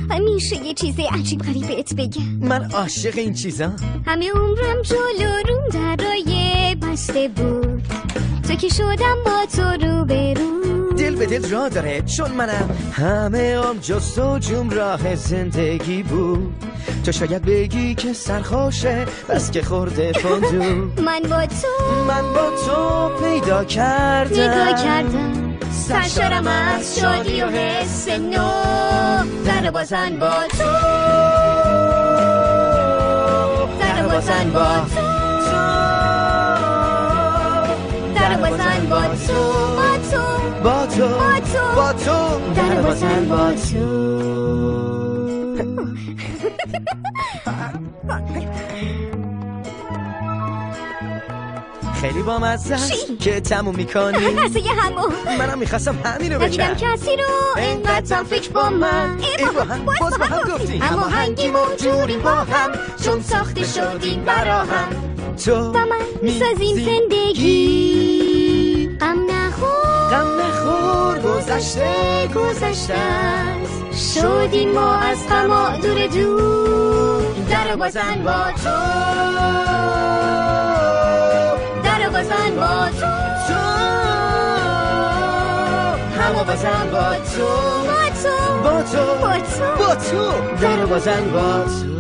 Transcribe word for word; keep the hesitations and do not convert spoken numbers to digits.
میشه یه چیز عجیب غریبت بگم؟ من عاشق این چیزا. همه عمرم جلو روم درای بسته بود، تو که شدم با تو رو به رو. دل به دل را داره چون منم همه عمر جستجوم راه زندگی بود. تو شاید بگی که سرخوشه بس که خورده فندو. من با تو من با تو پیدا کردم، نگاه کردم سرشارم از شادی و حس نو. در بازن با تو، در بازن با تو، در بازن با تو، با تو، با تو با تو در بازن با تو. خیلی با مزه که تموم میکنی. قصه همو منم میخواستم همین رو ندیدم بگم. کسی رو اینقدر هم فکر با من. ای با هم باز با هم گفتیم اما هنگیم و جوریم با هم، چون ساخته شدیم برا هم. تو با من میسازیم زندگی. غم نخور، غم نخور، گذشته گذشته است. شدیم ما از غم و دور دور. در بازن با تو، در بازن با تو، همو بازن با تو، با تو، با تو با تو، با تو در بازن با تو.